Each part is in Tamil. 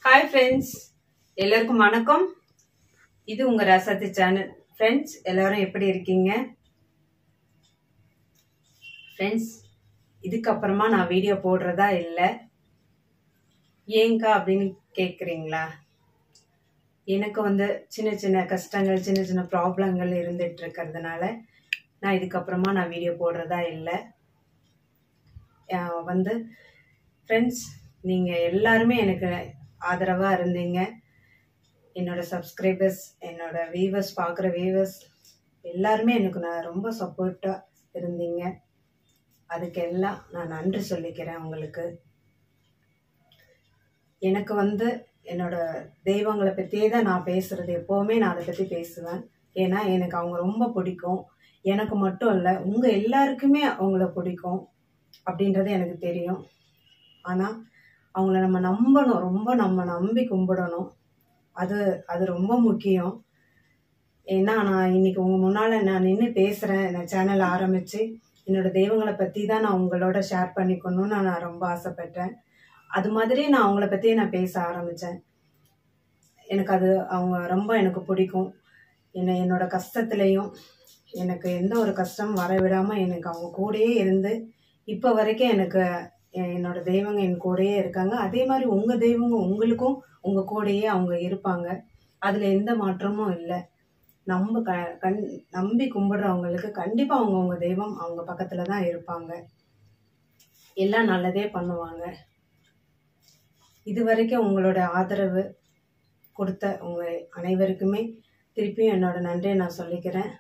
Hi friends, எல்லாருக்கும் வணக்கம். இது உங்க ராசாத்தி சேனல். Friends, எல்லாரும் எப்படி இருக்கீங்க? Friends, இதுக்கு அப்புறமா நான் வீடியோ போடுறதா இல்ல. ஏங்கா அப்படின்னு கேக்குறீங்களா? எனக்கு சின்ன சின்ன கஷ்டங்கள், சின்ன சின்ன ப்ராப்ளங்கள் இருந்துட்டு இருக்கிறதுனால நான் இதுக்கப்புறமா நான் வீடியோ போடுறதா இல்ல. ஃப்ரெண்ட்ஸ், நீங்க எல்லாருமே எனக்கு ஆதரவா இருந்தீங்க. என்னோட சப்ஸ்கிரைபர்ஸ், என்னோட வியூவர்ஸ், பார்க்குற வியூவர்ஸ் எல்லாருமே எனக்கு நான் ரொம்ப சப்போர்ட்டா இருந்தீங்க. அதுக்கெல்லாம் நான் நன்றி சொல்லிக்கிறேன் உங்களுக்கு. எனக்கு என்னோட தெய்வங்களை பற்றியே தான் நான் பேசுறது. எப்போவுமே நான் அதை பற்றி பேசுவேன். ஏன்னா எனக்கு அவங்க ரொம்ப பிடிக்கும். எனக்கு மட்டும் இல்லை, உங்கள் எல்லாருக்குமே அவங்கள பிடிக்கும் அப்படின்றது எனக்கு தெரியும். ஆனால் அவங்கள நம்ம நம்பணும், ரொம்ப நம்ம நம்பி கும்பிடணும். அது ரொம்ப முக்கியம். ஏன்னா நான் இன்னைக்கு உங்க முன்னால நான் நின்று பேசுறேன். நான் சேனல் ஆரம்பிச்சு என்னோட தெய்வங்களை பத்தி தான் நான் உங்களோட ஷேர் பண்ணிக்கணும்னு நான் ரொம்ப ஆசைப்பட்டேன். அது மாதிரி நான் அவங்கள பத்தியே நான் பேச ஆரம்பிச்சேன். எனக்கு அவங்க ரொம்ப எனக்கு பிடிக்கும். என்னோட கஷ்டத்துலையும் எனக்கு எந்த ஒரு கஷ்டம் வர விடாம எனக்கு அவங்க கூடயே இருந்து இப்போ வரைக்கும் எனக்கு என்னோட தெய்வங்க என் கூடயே இருக்காங்க. அதே மாதிரி உங்க தெய்வங்க உங்களுக்கும் உங்க கூடயே அவங்க இருப்பாங்க. அதுல எந்த மாற்றமும் இல்லை. நம்பி கும்பிடுறவங்களுக்கு கண்டிப்பா அவங்க தெய்வம் அவங்க பக்கத்துல தான் இருப்பாங்க. எல்லாம் நல்லதே பண்ணுவாங்க. இது வரைக்கும் உங்களோட ஆதரவு கொடுத்த உங்க அனைவருக்குமே திருப்பியும் என்னோட நன்றியை நான் சொல்லிக்கிறேன்.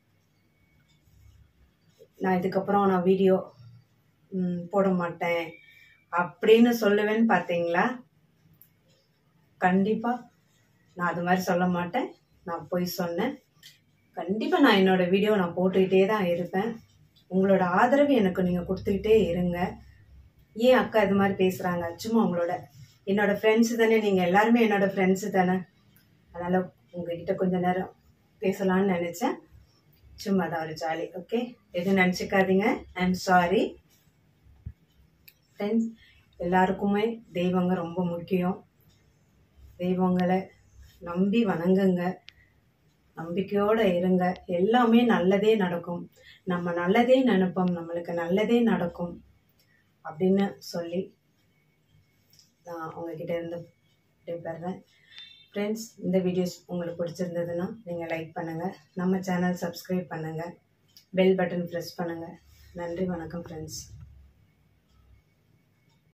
நான் இதுக்கப்புறம் நான் வீடியோ போட மாட்டேன் அப்படின்னு சொல்லுவேன்னு பார்த்தீங்களா? கண்டிப்பா நான் அது மாதிரி சொல்ல மாட்டேன். நான் போய் சொன்னேன். கண்டிப்பா நான் என்னோட வீடியோ நான் போட்டுக்கிட்டே தான் இருப்பேன். உங்களோட ஆதரவு எனக்கு நீங்க கொடுத்துக்கிட்டே இருங்க. ஏன் அக்கா இது மாதிரி பேசுறாங்க? சும்மா என்னோட ஃப்ரெண்ட்ஸ் தானே, நீங்க எல்லாருமே என்னோட ஃப்ரெண்ட்ஸ் தானே, அதனால உங்ககிட்ட கொஞ்ச நேரம் பேசலாம்னு நினைச்சேன். சும்மா தான் ஒரு ஜாலி. ஓகே, எதுவும் நினைச்சுக்காதீங்க. I am sorry. ஃப்ரெண்ட்ஸ், எல்லாருக்குமே தெய்வங்க ரொம்ப முக்கியம். தெய்வங்களை நம்பி வணங்குங்க, நம்பிக்கையோட இருங்க. எல்லாமே நல்லதே நடக்கும். நம்ம நல்லதே நினைப்போம், நம்மளுக்கு நல்லதே நடக்கும் அப்படின்னு சொல்லி நான் உங்ககிட்ட இருந்து விடைபெறேன். ஃப்ரெண்ட்ஸ், இந்த வீடியோஸ் உங்களுக்கு பிடிச்சிருந்ததுன்னா நீங்கள் லைக் பண்ணுங்கள், நம்ம சேனல் சப்ஸ்கிரைப் பண்ணுங்கள், பெல் பட்டன் ப்ரெஸ் பண்ணுங்கள். நன்றி, வணக்கம் ஃப்ரெண்ட்ஸ்.